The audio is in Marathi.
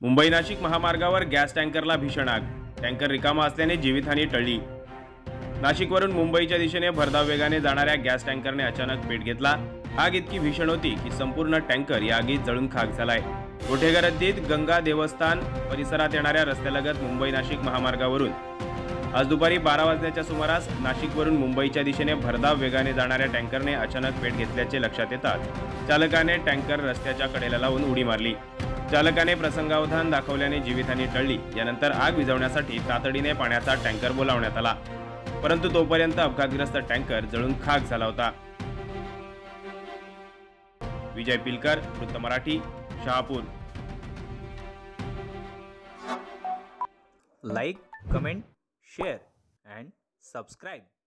मुंबई नाशिक महामार्गावर गॅस टँकरला भीषण आग। टँकर रिकामा असल्याने जीवितहानी टळली। नाशिकवरून मुंबईच्या दिशेने भरधाव वेगाने जाणाऱ्या गॅस टँकरने अचानक पेट घेतला। आग इतकी भीषण होती की संपूर्ण टँकर या आगीत जळून खाक झालाय। गोठेघर हद्दीत गंगा देवस्थान परिसरात येणाऱ्या रस्त्यालगत मुंबई नाशिक महामार्गावरून आज दुपारी 12 वाजण्याच्या सुमारास नाशिकवरून मुंबईच्या दिशेने भरधाव वेगाने जाणाऱ्या टँकरने अचानक पेट घेतल्याचे लक्षात येताच चालकाने टँकर रस्त्याच्या कडेला लावून उडी मारली। चालकाने प्रसंगावधान दाखवल्याने जीवितहानी टळली। यानंतर आग विझवण्यासाठी तातडीने पाण्याचा टँकर बोलावण्यात आला, परंतु तोपर्यंत अपघातग्रस्त टँकर जळून खाक झाला होता। विजय पिलकर, वृत्त Marathi, Shahapur. Like, comment, share and subscribe.